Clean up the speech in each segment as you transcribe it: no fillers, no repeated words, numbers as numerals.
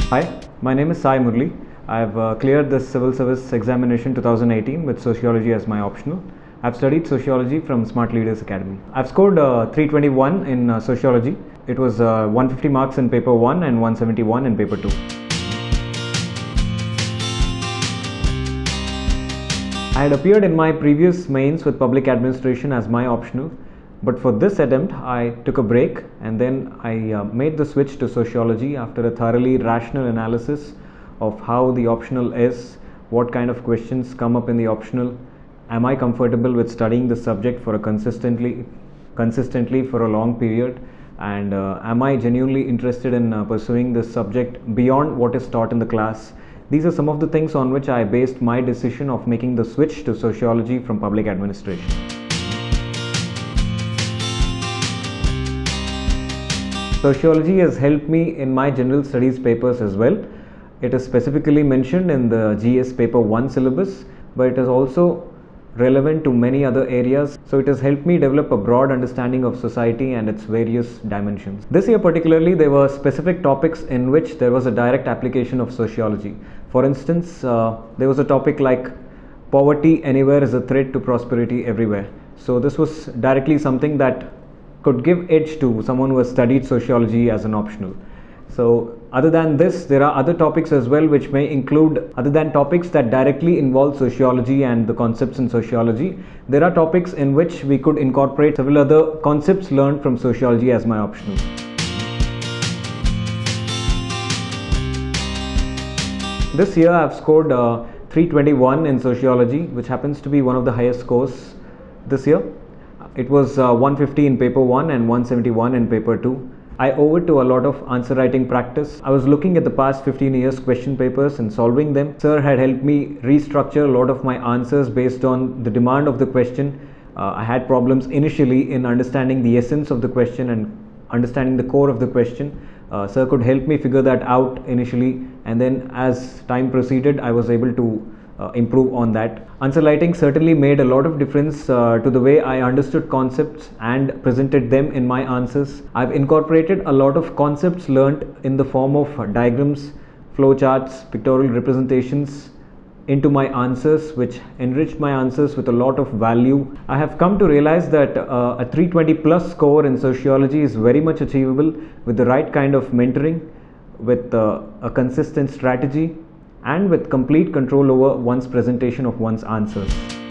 Hi, my name is Sai Murali. I've cleared the Civil Service Examination 2018 with Sociology as my optional. I've studied Sociology from Smart Leaders Academy. I've scored 321 in Sociology. It was 150 marks in paper 1 and 171 in paper 2. I had appeared in my previous mains with Public Administration as my optional. But for this attempt, I took a break and then I made the switch to Sociology after a thoroughly rational analysis of how the optional is, what kind of questions come up in the optional, am I comfortable with studying the subject for a consistently for a long period, and am I genuinely interested in pursuing this subject beyond what is taught in the class. These are some of the things on which I based my decision of making the switch to Sociology from Public Administration. Sociology has helped me in my general studies papers as well. It is specifically mentioned in the GS paper 1 syllabus, but it is also relevant to many other areas. So it has helped me develop a broad understanding of society and its various dimensions. This year particularly, there were specific topics in which there was a direct application of sociology. For instance, there was a topic like poverty anywhere is a threat to prosperity everywhere. So this was directly something that could give edge to someone who has studied sociology as an optional. So other than this, there are other topics as well which may include, other than topics that directly involve sociology and the concepts in sociology, there are topics in which we could incorporate several other concepts learned from sociology as my optional. This year I have scored 321 in sociology, which happens to be one of the highest scores this year. It was 150 in paper 1 and 171 in paper 2. I owe it to a lot of answer writing practice. I was looking at the past 15 years question papers and solving them. Sir had helped me restructure a lot of my answers based on the demand of the question. I had problems initially in understanding the essence of the question and understanding the core of the question. Sir could help me figure that out initially, and then as time proceeded, I was able to improve on that. Answer writing certainly made a lot of difference to the way I understood concepts and presented them in my answers. I've incorporated a lot of concepts learnt in the form of diagrams, flowcharts, pictorial representations into my answers, which enriched my answers with a lot of value. I have come to realize that a 320 plus score in sociology is very much achievable with the right kind of mentoring, with a consistent strategy, and with complete control over one's presentation of one's answers.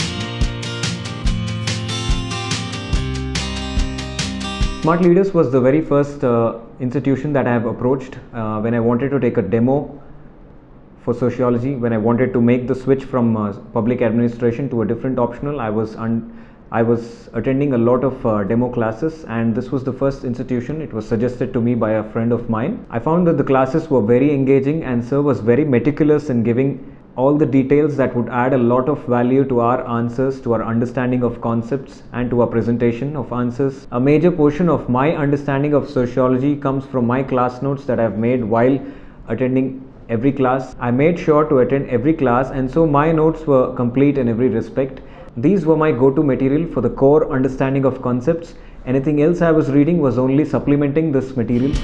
Smart Leaders was the very first institution that I have approached when I wanted to take a demo for sociology. When I wanted to make the switch from public administration to a different optional, I was attending a lot of demo classes, and this was the first institution. It was suggested to me by a friend of mine. I found that the classes were very engaging, and sir was very meticulous in giving all the details that would add a lot of value to our answers, to our understanding of concepts, and to our presentation of answers. A major portion of my understanding of sociology comes from my class notes that I've made while attending every class. I made sure to attend every class, and so my notes were complete in every respect. These were my go-to material for the core understanding of concepts. Anything else I was reading was only supplementing this material.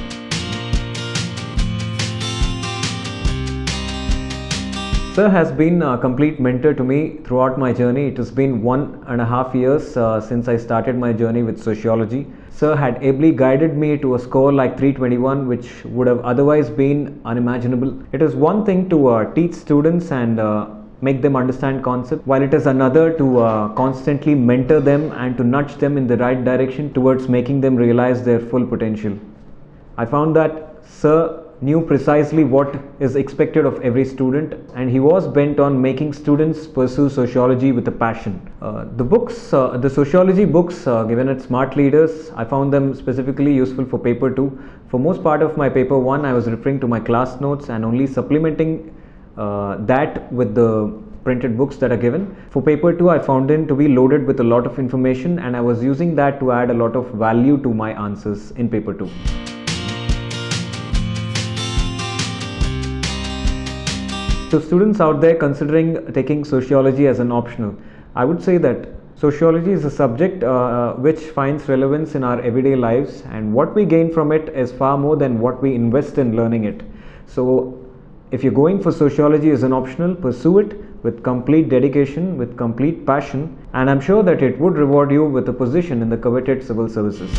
Sir has been a complete mentor to me throughout my journey. It has been 1.5 years since I started my journey with sociology. Sir had ably guided me to a score like 321, which would have otherwise been unimaginable. It is one thing to teach students and make them understand concept, while it is another to constantly mentor them and to nudge them in the right direction towards making them realize their full potential. I found that Sir knew precisely what is expected of every student, and he was bent on making students pursue sociology with a passion. The sociology books given at Smart Leaders, I found them specifically useful for paper 2. For most part of my paper 1, I was referring to my class notes and only supplementing that with the printed books that are given. For paper 2, I found it to be loaded with a lot of information, and I was using that to add a lot of value to my answers in paper 2. To students out there considering taking sociology as an optional, I would say that sociology is a subject which finds relevance in our everyday lives, and what we gain from it is far more than what we invest in learning it. So If you're going for sociology as an optional, pursue it with complete dedication, with complete passion, and I'm sure that it would reward you with a position in the coveted civil services.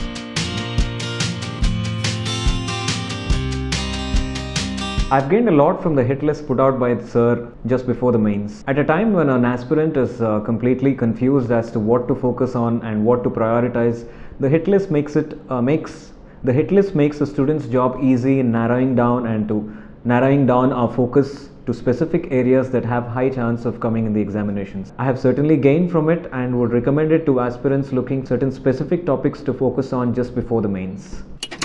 I've gained a lot from the hit list put out by Sir just before the mains. At a time when an aspirant is completely confused as to what to focus on and what to prioritize, the hit list makes a student's job easy in narrowing down our focus to specific areas that have high chance of coming in the examinations. I have certainly gained from it and would recommend it to aspirants looking certain specific topics to focus on just before the mains.